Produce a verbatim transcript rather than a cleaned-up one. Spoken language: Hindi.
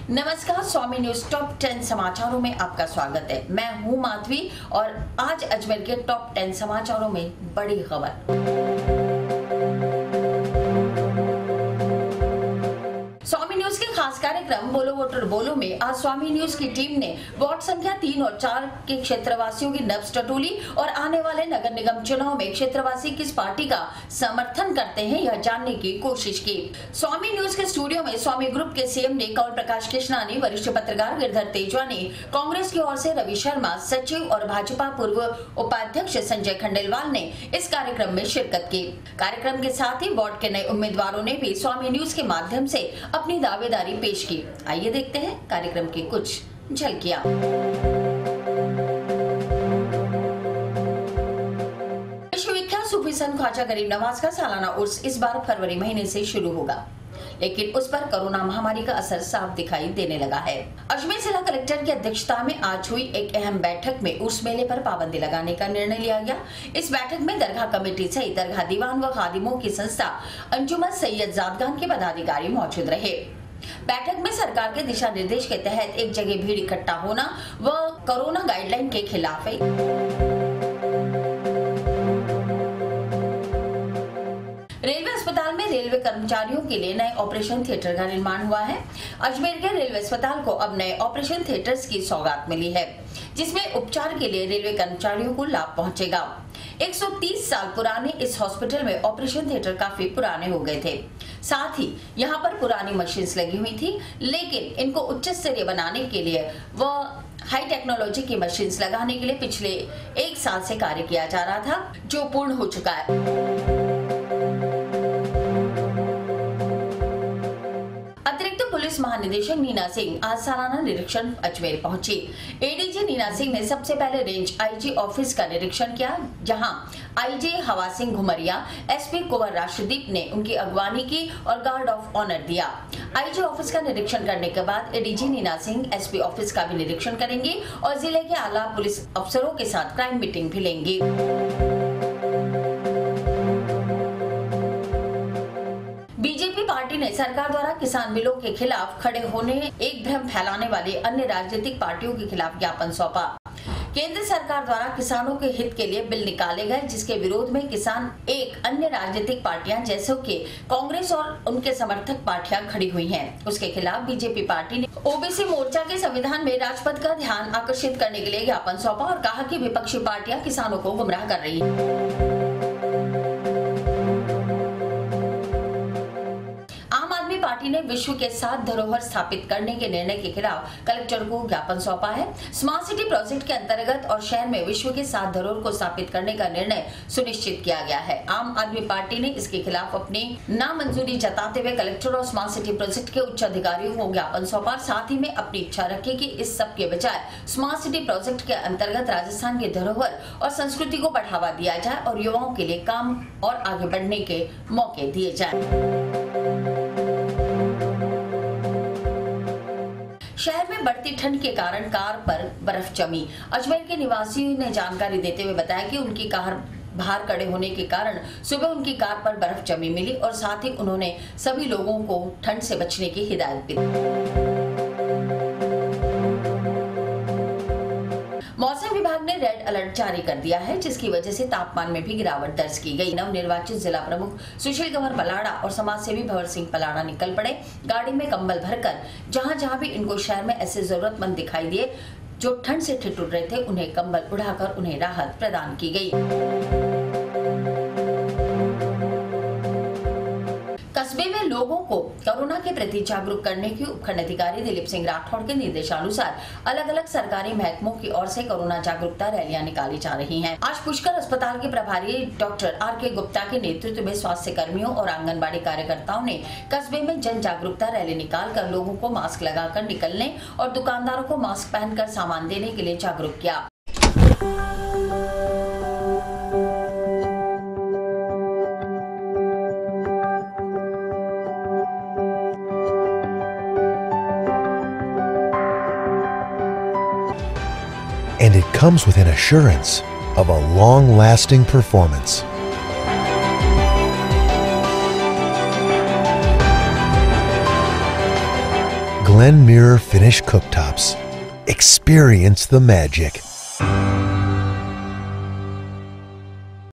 नमस्कार, स्वामी न्यूज टॉप टेन समाचारों में आपका स्वागत है। मैं हूं माधवी और आज अजमेर के टॉप टेन समाचारों में बड़ी खबर। स्वामी न्यूज के खास कार्यक्रम बोलो वोटर बोलो में आज स्वामी न्यूज की टीम ने वार्ड संख्या तीन और चार के क्षेत्रवासियों की नब्ज टटोली और आने वाले नगर निगम चुनाव में क्षेत्रवासी किस पार्टी का समर्थन करते हैं यह जानने की कोशिश की। स्वामी न्यूज के स्टूडियो में स्वामी ग्रुप के सीएम ने कौल प्रकाश कृष्णानी, वरिष्ठ पत्रकार गिरधर तेजवानी, कांग्रेस की ओर से रवि शर्मा, सचिव और भाजपा पूर्व उपाध्यक्ष संजय खंडेलवाल ने इस कार्यक्रम में शिरकत की। कार्यक्रम के साथ ही वार्ड के नए उम्मीदवारों ने भी स्वामी न्यूज के माध्यम से अपनी दावेदारी पेश की। आइए देखते हैं कार्यक्रम की कुछ झलकियां। विश्वविख्यात सूफी संत ख्वाजा गरीब नवाज का सालाना उर्स इस बार फरवरी महीने से शुरू होगा, लेकिन उस पर कोरोना महामारी का असर साफ दिखाई देने लगा है। अजमेर जिला कलेक्टर की अध्यक्षता में आज हुई एक अहम बैठक में उर्स मेले पर पाबंदी लगाने का निर्णय लिया गया। इस बैठक में दरगाह कमेटी सहित दरगाह दीवान व खादिमों की संस्था अंजुमन सैयद जादगान के पदाधिकारी मौजूद रहे। बैठक में सरकार के दिशा निर्देश के तहत एक जगह भीड़ इकट्ठा होना व कोरोना गाइडलाइन के खिलाफ है। रेलवे अस्पताल में रेलवे कर्मचारियों के लिए नए ऑपरेशन थिएटर का निर्माण हुआ है। अजमेर के रेलवे अस्पताल को अब नए ऑपरेशन थिएटर्स की सौगात मिली है, जिसमें उपचार के लिए रेलवे कर्मचारियों को लाभ पहुंचेगा। एक सौ तीस साल पुराने इस हॉस्पिटल में ऑपरेशन थिएटर काफी पुराने हो गए थे। साथ ही यहाँ पर पुरानी मशीन्स लगी हुई थी, लेकिन इनको उच्च स्तरीय बनाने के लिए व हाई टेक्नोलॉजी की मशीन्स लगाने के लिए पिछले एक साल से कार्य किया जा रहा था, जो पूर्ण हो चुका है। पुलिस महानिदेशक नीना सिंह आज सालाना निरीक्षण अजमेर पहुंची। एडीजी नीना सिंह ने सबसे पहले रेंज आईजी ऑफिस का निरीक्षण किया, जहां आईजी हवा सिंह घुमरिया, एसपी कुंवर राष्ट्रदीप ने उनकी अगवानी की और गार्ड ऑफ ऑनर दिया। आईजी ऑफिस का निरीक्षण करने के बाद ADG Neena Singh SP office का भी निरीक्षण करेंगे और जिले के आला पुलिस अफसरों के साथ क्राइम मीटिंग भी लेंगे। बीजेपी पार्टी ने सरकार द्वारा किसान बिलों के खिलाफ खड़े होने एक भ्रम फैलाने वाली अन्य राजनीतिक पार्टियों के खिलाफ ज्ञापन सौंपा। केंद्र सरकार द्वारा किसानों के हित के लिए बिल निकाले गए, जिसके विरोध में किसान एक अन्य राजनीतिक पार्टियां जैसे कि कांग्रेस और उनके समर्थक पार्टियां खड़ी हुई हैं। उसके खिलाफ बीजेपी पार्टी ने ओबीसी मोर्चा के संविधान में राजपथ का ध्यान आकर्षित करने के लिए ज्ञापन सौंपा और कहा कि विपक्षी पार्टियां किसानों को गुमराह कर रही है। पार्टी ने विश्व के सात धरोहर स्थापित करने के निर्णय के खिलाफ कलेक्टर को ज्ञापन सौंपा है। स्मार्ट सिटी प्रोजेक्ट के अंतर्गत और शहर में विश्व के सात धरोहर को स्थापित करने का निर्णय सुनिश्चित किया गया है। आम आदमी पार्टी ने इसके खिलाफ अपनी नामंजूरी जताते हुए कलेक्टर और स्मार्ट सिटी प्रोजेक्ट के उच्च अधिकारियों को ज्ञापन सौंपा। साथ ही में अपनी इच्छा रखी कि इस सब के बजाय स्मार्ट सिटी प्रोजेक्ट के अंतर्गत राजस्थान की धरोहर और संस्कृति को बढ़ावा दिया जाए और युवाओं के लिए काम और आगे बढ़ने के मौके दिए जाए। शहर में बढ़ती ठंड के कारण कार पर बर्फ जमी। अजमेर के निवासियों ने जानकारी देते हुए बताया कि उनकी कार बाहर खड़े होने के कारण सुबह उनकी कार पर बर्फ जमी मिली और साथ ही उन्होंने सभी लोगों को ठंड से बचने की हिदायत भी दी। मौसम विभाग ने रेड अलर्ट जारी कर दिया है, जिसकी वजह से तापमान में भी गिरावट दर्ज की गई। नवनिर्वाचित जिला प्रमुख सुशील कंवर पलाड़ा और समाज सेवी भंवर सिंह पलाड़ा निकल पड़े गाड़ी में कंबल भरकर। जहां जहां भी इनको शहर में ऐसे जरूरतमंद दिखाई दिए जो ठंड से ठिठुर रहे थे, उन्हें कंबल उड़ाकर उन्हें राहत प्रदान की गई। कस्बे में लोगों को कोरोना के प्रति जागरूक करने की उपखंड अधिकारी दिलीप सिंह राठौड़ के निर्देशानुसार अलग अलग सरकारी महकमों की ओर से कोरोना जागरूकता रैलियां निकाली जा रही हैं। आज पुष्कर अस्पताल के प्रभारी डॉक्टर आर के गुप्ता के नेतृत्व में स्वास्थ्य कर्मियों और आंगनबाड़ी कार्यकर्ताओं ने कस्बे में जन जागरूकता रैली निकालकर लोगों को मास्क लगाकर निकलने और दुकानदारों को मास्क पहनकर सामान देने के लिए जागरूक किया। And it comes with an assurance of a long-lasting performance. Glen Mirror Finish Cooktops. Experience the magic.